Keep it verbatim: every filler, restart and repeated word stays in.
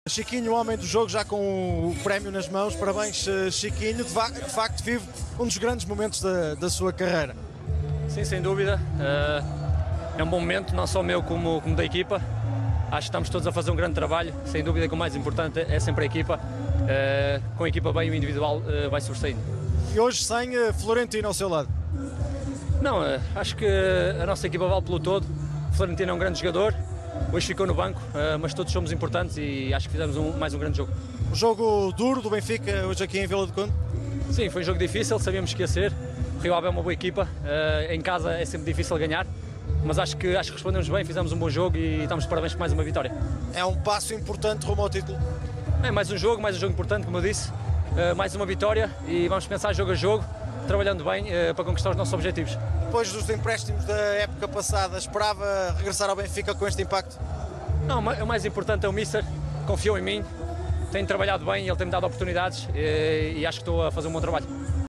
Chiquinho, homem do jogo, já com o prémio nas mãos. Parabéns, Chiquinho. De facto, vive um dos grandes momentos da, da sua carreira. Sim, sem dúvida. É um bom momento, não só meu como, como da equipa. Acho que estamos todos a fazer um grande trabalho. Sem dúvida que o mais importante é sempre a equipa. Com a equipa bem, o individual vai sobressaindo. E hoje sem Florentino ao seu lado? Não, acho que a nossa equipa vale pelo todo. Florentino é um grande jogador. Hoje ficou no banco, mas todos somos importantes e acho que fizemos um, mais um grande jogo. Um jogo duro do Benfica hoje aqui em Vila do Conde? Sim, foi um jogo difícil, sabíamos que ia ser. O Rio Ave é uma boa equipa, em casa é sempre difícil ganhar, mas acho que, acho que respondemos bem, fizemos um bom jogo e estamos de parabéns por mais uma vitória. É um passo importante rumo ao título? É mais um jogo, mais um jogo importante, como eu disse, mais uma vitória e vamos pensar jogo a jogo, trabalhando bem para conquistar os nossos objetivos. Depois dos empréstimos da época passada, esperava regressar ao Benfica com este impacto? Não, o mais importante é o Mister, confiou em mim, tem trabalhado bem, ele tem-me dado oportunidades e acho que estou a fazer um bom trabalho.